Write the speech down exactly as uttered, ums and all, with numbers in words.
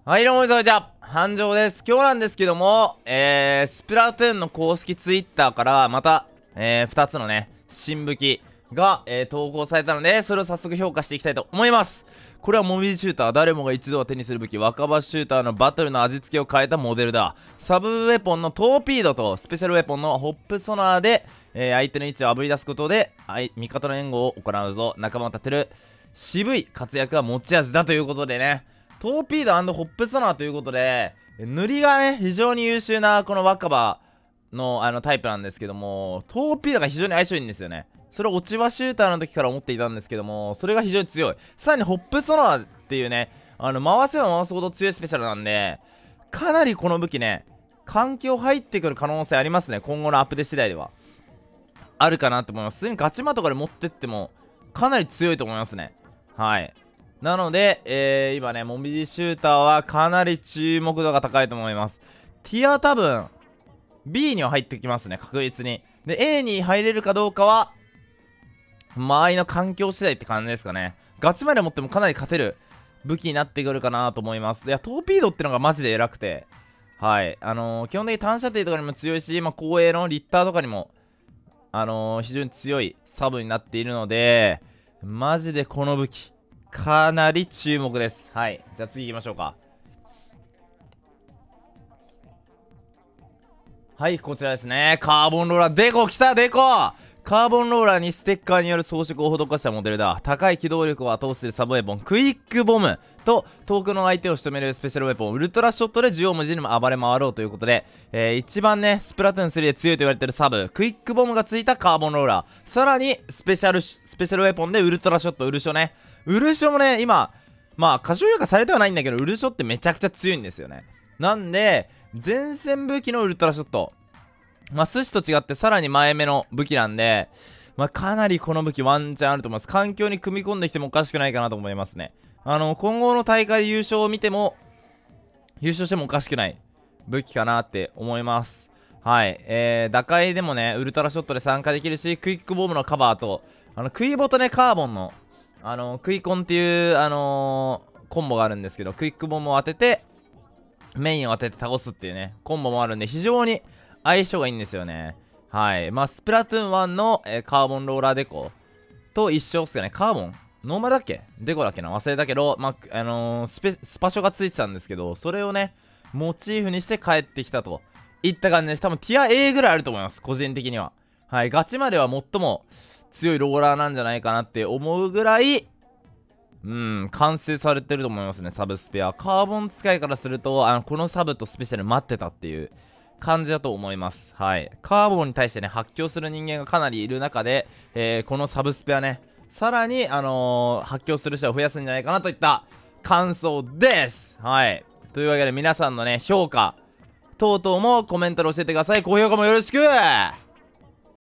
はい、どうもみなさん、こんにちは。繁盛です。今日なんですけども、えー、スプラトゥーンの公式ツイッターから、また、えー、ふたつのね、新武器が、えー、投稿されたので、それを早速評価していきたいと思います。これはモビルシューター、誰もが一度は手にする武器、若葉シューターのバトルの味付けを変えたモデルだ。サブウェポンのトーピードと、スペシャルウェポンのホップソナーで、えー、相手の位置をあぶり出すことで、味方の援護を行うぞ。仲間を立てる、渋い活躍が持ち味だということでね。トーピード&ホップソナーということで、塗りがね、非常に優秀なこの若葉のあのタイプなんですけども、トーピードが非常に相性いいんですよね。それを落ち葉シューターの時から思っていたんですけども、それが非常に強い。さらにホップソナーっていうね、あの、回せば回すほど強いスペシャルなんで、かなりこの武器ね、環境入ってくる可能性ありますね。今後のアップデート次第では。あるかなと思います。普通にガチマとかで持ってっても、かなり強いと思いますね。はい。なので、えー、今ね、モビリシューターはかなり注目度が高いと思います。ティア多分、ビー には入ってきますね、確実に。で、エー に入れるかどうかは、周りの環境次第って感じですかね。ガチまで持ってもかなり勝てる武器になってくるかなと思います。いや、トーピードってのがマジで偉くて、はい。あのー、基本的に単射程とかにも強いし、まあ、後衛のリッターとかにも、あのー、非常に強いサブになっているので、マジでこの武器、かなり注目です。はい。じゃあ次行きましょうか。はい、こちらですね。カーボンローラー。デコ来たデコカーボンローラーにステッカーによる装飾を施したモデルだ。高い機動力を後押しするサブウェポン、クイックボムと、遠くの相手を仕留めるスペシャルウェポン、ウルトラショットで縦横無尽にも暴れ回ろうということで、えー、一番ね、スプラトゥーンスリーで強いと言われてるサブ、クイックボムがついたカーボンローラー。さらに、スペシャル、スペシャルウェポンでウルトラショット、ウルショね。ウルショもね、今、まあ、過小評価されてはないんだけど、ウルショってめちゃくちゃ強いんですよね。なんで、前線武器のウルトラショット。まあ、寿司と違ってさらに前目の武器なんで、まあ、かなりこの武器ワンチャンあると思います。環境に組み込んできてもおかしくないかなと思いますね。あの、今後の大会で優勝を見ても、優勝してもおかしくない武器かなって思います。はい。えー、打開でもね、ウルトラショットで参加できるし、クイックボムのカバーと、あの、クイボとね、カーボンの、あの、クイコンっていう、あのー、コンボがあるんですけど、クイックボムを当てて、メインを当てて倒すっていうね、コンボもあるんで、非常に相性がいいんですよね。はい。まあ、スプラトゥーンワンの、えー、カーボンローラーデコと一緒っすかね。カーボンノーマルだっけデコだっけな忘れたけど、まあ、あのー、スペ、スパショがついてたんですけど、それをね、モチーフにして帰ってきたといった感じです。多分ティア A ぐらいあると思います。個人的には。はい。ガチまでは最も強いローラーなんじゃないかなって思うぐらい、うん、完成されてると思いますね、サブスペア。カーボン使いからすると、あの、このサブとスペシャル待ってたっていう感じだと思います。はい。カーボンに対してね、発狂する人間がかなりいる中で、えー、このサブスペはね、さらに、あのー、発狂する人を増やすんじゃないかなといった感想です。はい。というわけで皆さんのね、評価等々もコメントで教えてください。高評価もよろしく。